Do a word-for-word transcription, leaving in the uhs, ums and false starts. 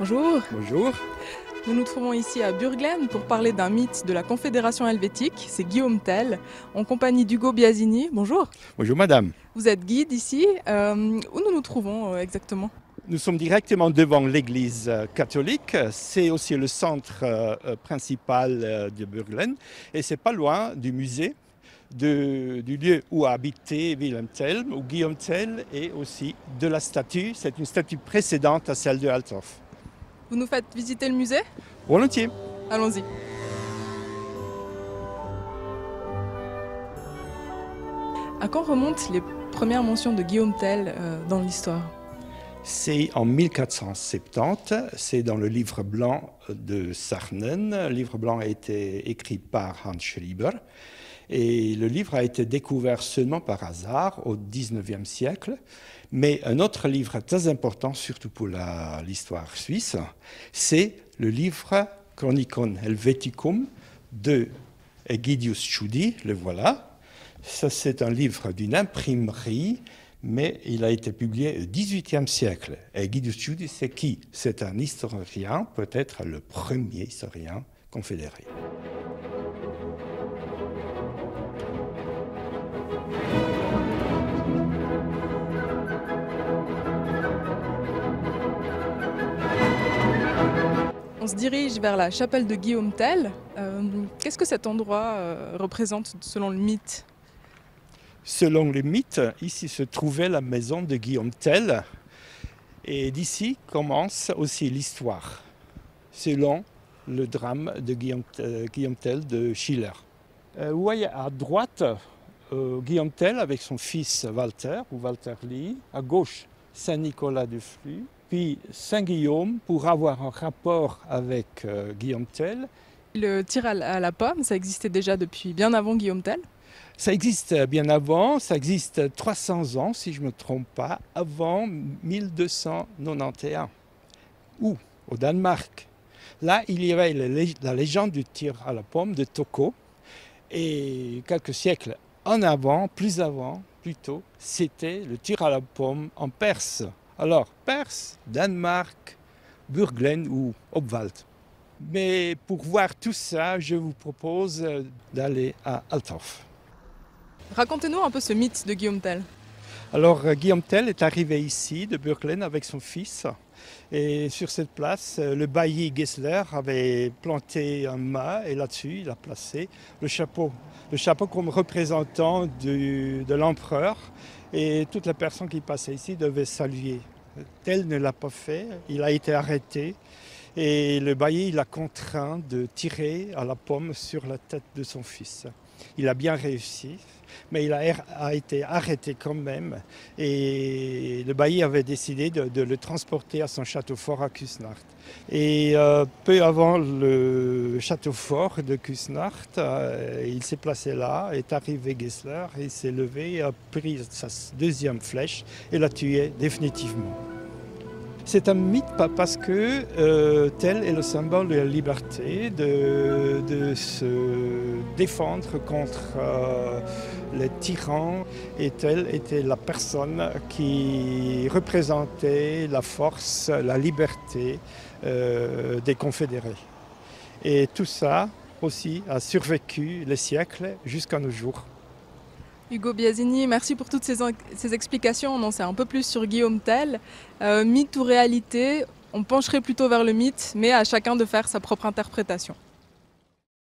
Bonjour, Bonjour. nous nous trouvons ici à Burglen pour parler d'un mythe de la Confédération helvétique, c'est Guillaume Tell, en compagnie d'Hugo Biasini. Bonjour, Bonjour madame. vous êtes guide ici, euh, où nous nous trouvons euh, exactement? Nous sommes directement devant l'église euh, catholique. C'est aussi le centre euh, euh, principal euh, de Burglen et c'est pas loin du musée de- du lieu où a habité Willem Tell, ou Guillaume Tell, et aussi de la statue. C'est une statue précédente à celle de Althoff. Vous nous faites visiter le musée? Volontiers. Allons-y. À quand remontent les premières mentions de Guillaume Tell euh, dans l'histoire? C'est en mille quatre cent soixante-dix, c'est dans le livre blanc de Sarnen. Le livre blanc a été écrit par Hans Schreiber et le livre a été découvert seulement par hasard au dix-neuvième siècle. Mais un autre livre très important, surtout pour la- l'histoire suisse, c'est le livre Chronicon Helveticum de Egidius Tschudi, le voilà. Ça, c'est un livre d'une imprimerie, mais il a été publié au dix-huitième siècle. Et Egidius Tschudi, c'est qui? C'est un historien, peut-être le premier historien confédéré. On se dirige vers la chapelle de Guillaume Tell. Euh, Qu'est-ce que cet endroit euh, représente selon le mythe? Selon le mythe, ici se trouvait la maison de Guillaume Tell. Et d'ici commence aussi l'histoire, selon le drame de Guillaume, euh, Guillaume Tell de Schiller. Euh, vous voyez à droite euh, Guillaume Tell avec son fils Walter, ou Walter Lee. À gauche, Saint-Nicolas de Flux. Puis Saint-Guillaume pour avoir un rapport avec euh, Guillaume Tell. Le tir à la à la pomme, ça existait déjà depuis bien avant Guillaume Tell. Ça existe bien avant, ça existe trois cents ans, si je ne me trompe pas, avant mille deux cent quatre-vingt-onze. Où? Au Danemark. Là, il y avait la lég- la légende du tir à la pomme de Tocco. Et quelques siècles en avant, plus avant, plutôt, c'était le tir à la pomme en Perse. Alors, Perse, Danemark, Burglen ou Obwald. Mais pour voir tout ça, je vous propose euh, d'aller à Althoff. Racontez-nous un peu ce mythe de Guillaume Tell. Alors euh, Guillaume Tell est arrivé ici de Burglen avec son fils et sur cette place, euh, le bailli Gessler avait planté un mât et là-dessus il a placé le chapeau. Le chapeau comme représentant du- de l'empereur et toutes les personnes qui passaient ici devaient saluer. Tell ne l'a pas fait, il a été arrêté et le bailli l'a contraint de tirer à la pomme sur la tête de son fils. Il a bien réussi, mais il a, er- a été arrêté quand même. Et le bailli avait décidé de, de le transporter à son château fort à Küsnacht. Et euh, peu avant le château fort de Küsnacht, euh, il s'est placé là, est arrivé Gessler, il s'est levé, a pris sa deuxième flèche et l'a tué définitivement. C'est un mythe pas parce que euh, tel est le symbole de la liberté, de, de se défendre contre euh, les tyrans. Et tel était la personne qui représentait la force, la liberté euh, des confédérés. Et tout ça aussi a survécu les siècles jusqu'à nos jours. Hugo Biasini, merci pour toutes ces, en- ces explications. On en sait un peu plus sur Guillaume Tell. Euh, mythe ou réalité, on pencherait plutôt vers le mythe, mais à chacun de faire sa propre interprétation.